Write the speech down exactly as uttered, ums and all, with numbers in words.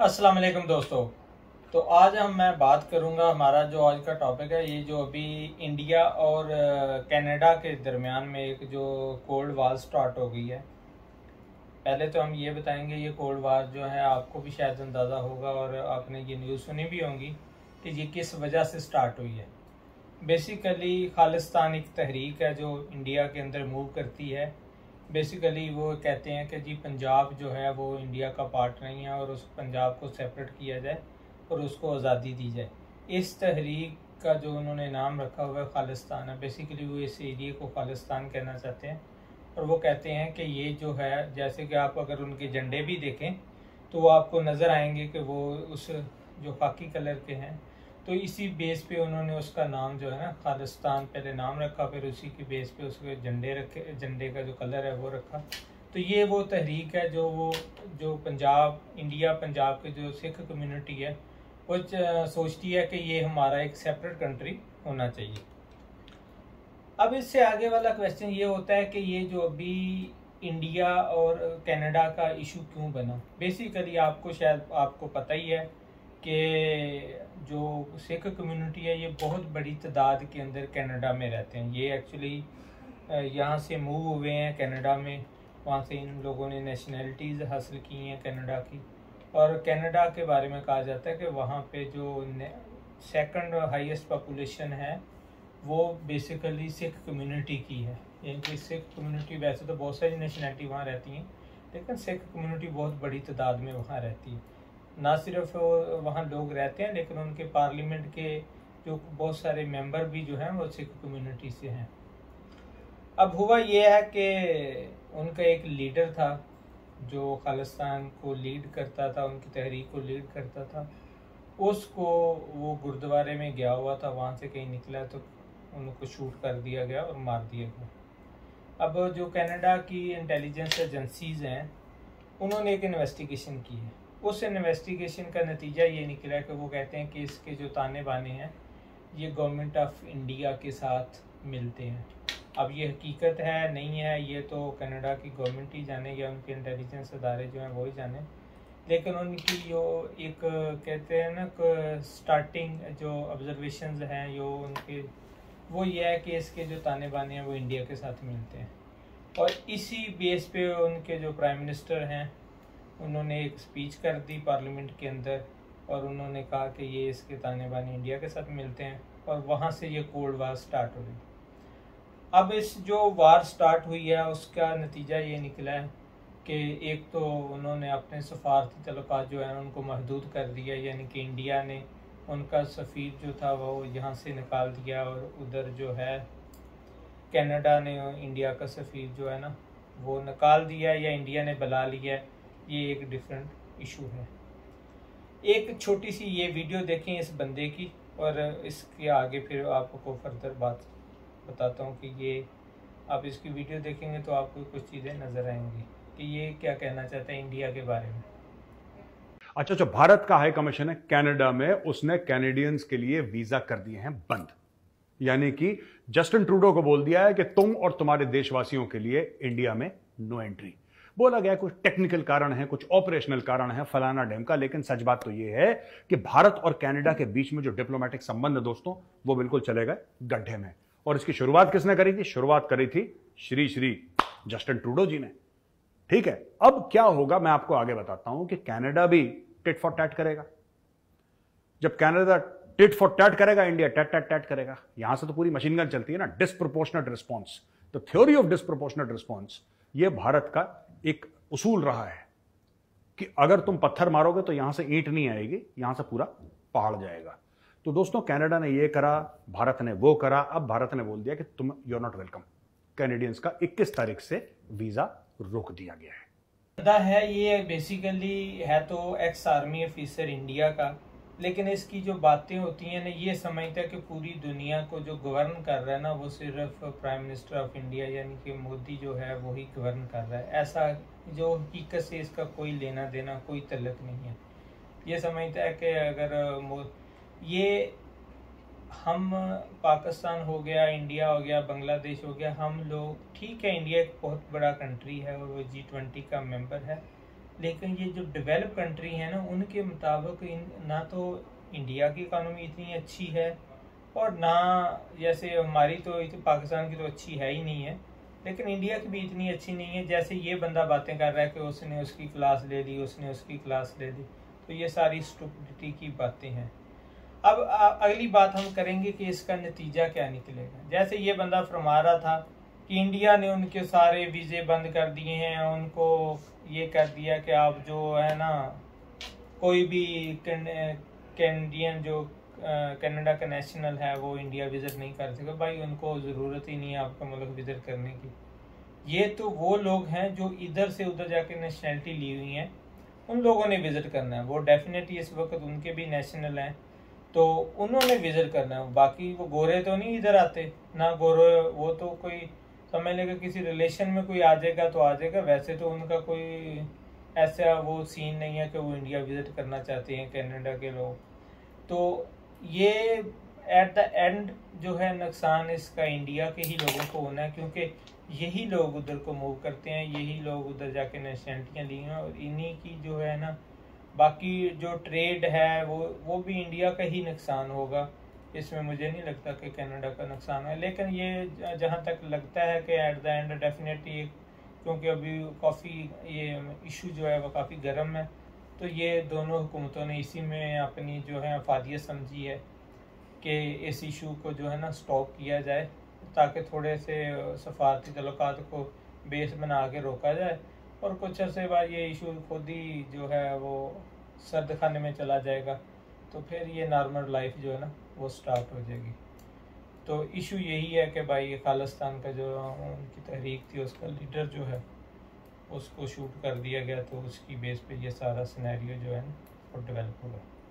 अस्सलाम वालेकुम दोस्तों। तो आज हम मैं बात करूंगा, हमारा जो आज का टॉपिक है ये जो अभी इंडिया और कनाडा के दरमियान में एक जो कोल्ड वार स्टार्ट हो गई है। पहले तो हम ये बताएंगे ये कोल्ड वार जो है आपको भी शायद अंदाज़ा होगा और आपने ये न्यूज़ सुनी भी होंगी कि ये किस वजह से स्टार्ट हुई है। बेसिकली खालिस्तान एक तहरीक है जो इंडिया के अंदर मूव करती है। बेसिकली वो कहते हैं कि जी पंजाब जो है वो इंडिया का पार्ट नहीं है और उस पंजाब को सेपरेट किया जाए और उसको आज़ादी दी जाए। इस तहरीक का जो उन्होंने नाम रखा हुआ है खालिस्तान है। बेसिकली वो इस एरिए को खालिस्तान कहना चाहते हैं और वो कहते हैं कि ये जो है, जैसे कि आप अगर उनके झंडे भी देखें तो वो आपको नज़र आएंगे कि वो उस जो खाकी कलर के हैं। तो इसी बेस पे उन्होंने उसका नाम जो है ना खालिस्तान पहले नाम रखा, फिर उसी की बेस पे उसके झंडे रखे, झंडे का जो कलर है वो रखा। तो ये वो तहरीक है जो वो जो पंजाब इंडिया पंजाब के जो सिख कम्युनिटी है वो सोचती है कि ये हमारा एक सेपरेट कंट्री होना चाहिए। अब इससे आगे वाला क्वेश्चन ये होता है कि ये जो अभी इंडिया और कनाडा का इशू क्यों बना। बेसिकली आपको शायद आपको पता ही है कि जो सिख कम्युनिटी है ये बहुत बड़ी तादाद के अंदर कनाडा में रहते हैं। ये एक्चुअली यहाँ से मूव हुए हैं कनाडा में, वहाँ से इन लोगों ने नेशनैलिटीज़ हासिल की हैं कनाडा की। और कनाडा के बारे में कहा जाता है कि वहाँ पे जो सेकंड हाईएस्ट पॉपुलेशन है वो बेसिकली सिख कम्युनिटी की है। यानी कि सिख कम्युनिटी, वैसे तो बहुत सारी नेशनैलिटी वहाँ रहती हैं लेकिन सिख कम्युनिटी बहुत बड़ी तादाद में वहाँ रहती है। ना सिर्फ वहाँ लोग रहते हैं लेकिन उनके पार्लियामेंट के जो बहुत सारे मेंबर भी जो हैं वो सिख कम्युनिटी से हैं। अब हुआ ये है कि उनका एक लीडर था जो खालिस्तान को लीड करता था, उनकी तहरीक को लीड करता था। उसको वो गुरुद्वारे में गया हुआ था, वहाँ से कहीं निकला तो उनको शूट कर दिया गया और मार दिया गया। अब जो कनाडा की इंटेलिजेंस एजेंसीज हैं उन्होंने एक इन्वेस्टिगेशन की है। उस इन्वेस्टिगेशन का नतीजा ये निकला कि वो कहते हैं कि इसके जो ताने बाने हैं ये गवर्नमेंट ऑफ इंडिया के साथ मिलते हैं। अब ये हकीकत है नहीं है ये तो कनाडा की गवर्नमेंट ही जाने या उनके इंटेलिजेंस अदारे जो हैं वो ही जाने। लेकिन उनकी जो एक कहते हैं ना स्टार्टिंग जो ऑब्जर्वेशंस हैं जो उनके वो ये है कि इसके जो ताने बाने हैं वो इंडिया के साथ मिलते हैं। और इसी बेस पे उनके जो प्राइम मिनिस्टर हैं उन्होंने एक स्पीच कर दी पार्लियामेंट के अंदर और उन्होंने कहा कि ये इसके ताने बाने इंडिया के साथ मिलते हैं और वहाँ से ये कोल्ड वार स्टार्ट हो गई। अब इस जो वार स्टार्ट हुई है उसका नतीजा ये निकला है कि एक तो उन्होंने अपने सफारती तल्लुकात जो है उनको महदूद कर दिया, यानी कि इंडिया ने उनका सफ़ीर जो था वो यहाँ से निकाल दिया और उधर जो है कनाडा ने इंडिया का सफ़ीर जो है ना वो निकाल दिया या इंडिया ने बुला लिया। ये एक डिफरेंट इशू है। एक छोटी सी ये वीडियो देखें इस बंदे की और इसके आगे फिर आपको फर्दर बात बताता हूँ कि ये आप इसकी वीडियो देखेंगे तो आपको कुछ चीज़ें नज़र आएंगी कि ये क्या कहना चाहता है इंडिया के बारे में। अच्छा, जो भारत का हाई कमीशन है कनाडा में, उसने कैनेडियंस के लिए वीजा कर दिए हैं बंद। यानी कि जस्टिन ट्रूडो को बोल दिया है कि तुम और तुम्हारे देशवासियों के लिए इंडिया में नो एंट्री। बोला गया कुछ टेक्निकल कारण है, कुछ ऑपरेशनल कारण है, फलाना ढेमका, लेकिन सच बात तो यह है कि भारत और कनाडा के बीच में जो डिप्लोमेटिक संबंध दोस्तों वो बिल्कुल चले गए गड्ढे में। और इसकी शुरुआत किसने करी थी? शुरुआत करी थी श्री श्री जस्टिन ट्रूडो जी ने। ठीक है, अब क्या होगा मैं आपको आगे बताता हूं कि कनाडा भी टिट फॉर टैट करेगा। जब कनाडा टिट फॉर टैट करेगा, इंडिया टैट टैट टैट करेगा। यहां से तो पूरी मशीन गन चलती है ना, डिस्प्रोपोर्शनेट रिस्पॉन्स। तो थ्योरी ऑफ डिस्प्रोपोर्शनेट रिस्पॉन्स ये भारत का एक उसूल रहा है कि अगर तुम पत्थर मारोगे तो यहां से ईंट नहीं आएगी, यहां से पूरा पहाड़ जाएगा। तो दोस्तों कनाडा ने ये करा, भारत ने वो करा। अब भारत ने बोल दिया कि तुम you are not welcome. Canadians का इक्कीस तारीख से वीजा रोक दिया गया है। है ये बेसिकली है तो एक्स आर्मी ऑफिसर इंडिया का, लेकिन इसकी जो बातें होती हैं ना ये समझता है कि पूरी दुनिया को जो गवर्न कर रहा है ना वो सिर्फ प्राइम मिनिस्टर ऑफ इंडिया यानी कि मोदी जो है वही गवर्न कर रहा है। ऐसा जो हकीकत से इसका कोई लेना देना कोई तल्लक नहीं है। ये समझता है कि अगर ये हम पाकिस्तान हो गया, इंडिया हो गया, बांग्लादेश हो गया, हम लोग ठीक है, इंडिया एक बहुत बड़ा कंट्री है और वो जी ट्वेंटी का मेंबर है, लेकिन ये जो डेवलप कंट्री है ना, उनके मुताबिक इन ना तो इंडिया की इकानमी इतनी अच्छी है और ना जैसे हमारी तो, तो पाकिस्तान की तो अच्छी है ही नहीं है, लेकिन इंडिया की भी इतनी अच्छी नहीं है। जैसे ये बंदा बातें कर रहा है कि उसने उसकी क्लास ले ली, उसने उसकी क्लास ले ली, तो ये सारी स्टुपिडिटी की बातें हैं। अब आ, अगली बात हम करेंगे कि इसका नतीजा क्या निकलेगा। जैसे ये बंदा फरमा रहा था कि इंडिया ने उनके सारे वीज़े बंद कर दिए हैं, उनको ये कर दिया कि आप जो है ना कोई भी कैनेडियन जो कनाडा का नेशनल है वो इंडिया विज़िट नहीं कर सके। भाई उनको ज़रूरत ही नहीं है आपका मुल्क विज़िट करने की। ये तो वो लोग हैं जो इधर से उधर जाके नेशनलिटी ली हुई हैं, उन लोगों ने विज़िट करना है। वो डेफिनेटली इस वक्त उनके भी नेशनल हैं तो उन्होंने विज़िट करना है। बाकी वो गोरे तो नहीं इधर आते ना, गोरे वो तो कोई समझ लेगा किसी रिलेशन में कोई आ जाएगा तो आ जाएगा, वैसे तो उनका कोई ऐसा वो सीन नहीं है कि वो इंडिया विज़िट करना चाहते हैं कनाडा के लोग। तो ये एट द एंड जो है नुकसान इसका इंडिया के ही लोगों को होना है, क्योंकि यही लोग उधर को मूव करते हैं, यही लोग उधर जाके नेशनलिटियाँ ली हैं और इन्हीं की जो है ना बाकी जो ट्रेड है वो वो भी इंडिया का ही नुकसान होगा। इसमें मुझे नहीं लगता कि कनाडा का नुकसान है। लेकिन ये जहाँ तक लगता है कि एट द एंड डेफिनेटली, क्योंकि अभी काफ़ी ये इशू जो है वो काफ़ी गर्म है, तो ये दोनों हुकूमतों ने इसी में अपनी जो है अफादियत समझी है कि इस इशू को जो है ना स्टॉप किया जाए, ताकि थोड़े से सफारती तल्लुकात को बेस बना के रोका जाए और कुछ अर्से बाद ये इशू खुद ही जो है वो सर्द खाने में चला जाएगा, तो फिर ये नॉर्मल लाइफ जो है ना वो स्टार्ट हो जाएगी। तो इशू यही है कि भाई खालिस्तान का जो उनकी तहरीक थी उसका लीडर जो है उसको शूट कर दिया गया, तो उसकी बेस पे ये सारा सिनेरियो जो है ना वो डेवलप हुआ।